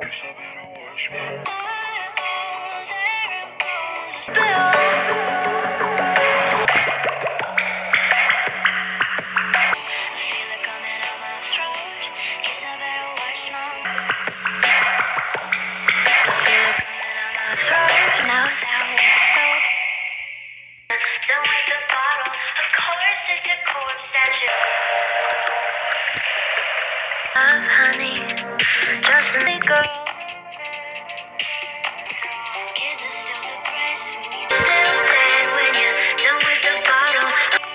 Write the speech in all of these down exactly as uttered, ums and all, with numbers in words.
Don't wake the bottle. Of course it's a corpse that you love, honey. Just a girl. Kids are still depressed when you're still dead when you're done with the bottle.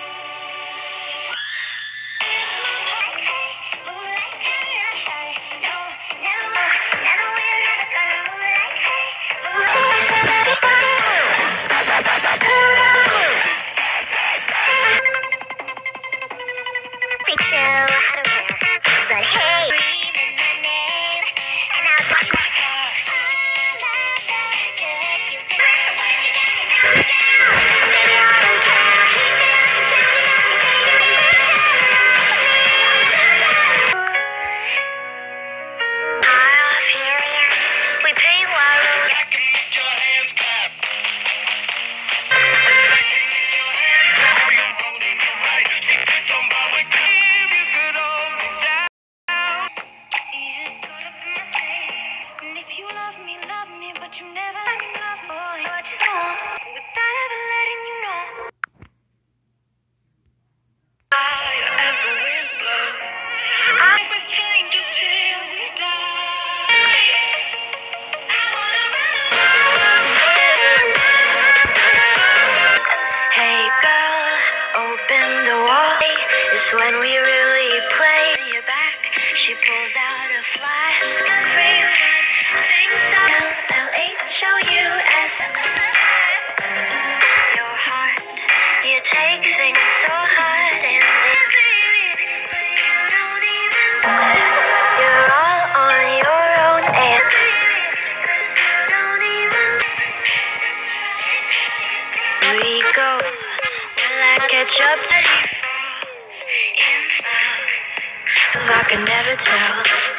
When we really play your back, she pulls out a flask. Everyone thinks that L H O U S. Your heart, you take things so hard and then but you don't even. You're all on your own and cause you don't even. We go, will I catch up to you? I can never tell.